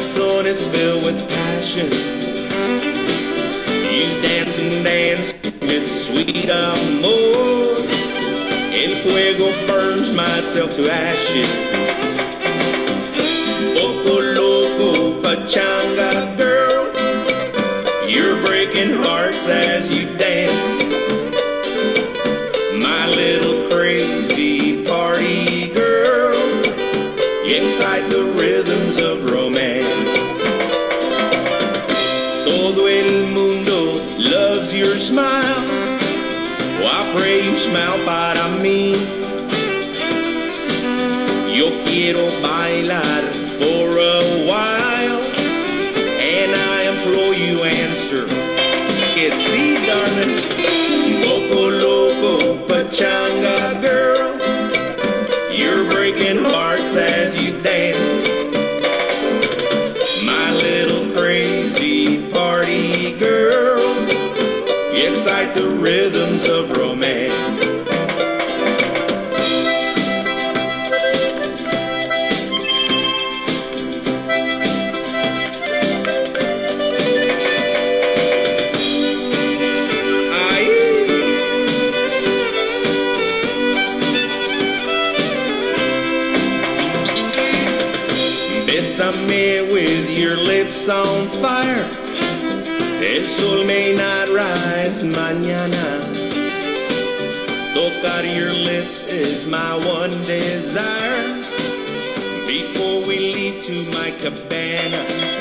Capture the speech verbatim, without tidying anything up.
corazón is filled with passion. You dance and dance, it's sweet amor. El fuego burns myself to ashes. Poco loco, pachanga girl, you're breaking hearts as you dance. My little crazy party girl, you excite the rhythms of romance. Todo el mundo loves your smile. Oh, I pray you smile para mí. Yo quiero bailar for a while, and I implore you answer que sí, darling. Poco loco, pachanga girl, you're breaking hearts as you dance. My little crazy party girl, you excite the rhythms of romance. Bésame with your lips on fire. El sol may not rise mañana. Tocar your lips is my one desire. Before we leave to my cabana,